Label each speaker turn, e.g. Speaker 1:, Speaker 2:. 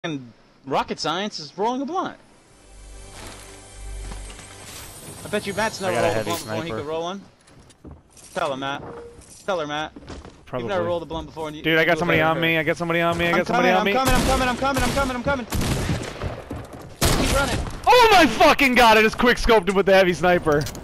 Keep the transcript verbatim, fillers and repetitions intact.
Speaker 1: And rocket science is rolling a blunt. I bet you Matt's never rolled a blunt before and he could roll one. Tell him, Matt. Tell her, Matt.
Speaker 2: Probably.
Speaker 1: You've never rolled a blunt before and you...
Speaker 2: Dude, I got somebody on me. I got somebody on me. I got somebody on me.
Speaker 1: I'm coming, I'm coming, I'm coming, I'm coming, I'm coming, I'm coming. Keep running.
Speaker 2: Oh my fucking god, I just quick scoped him with the heavy sniper.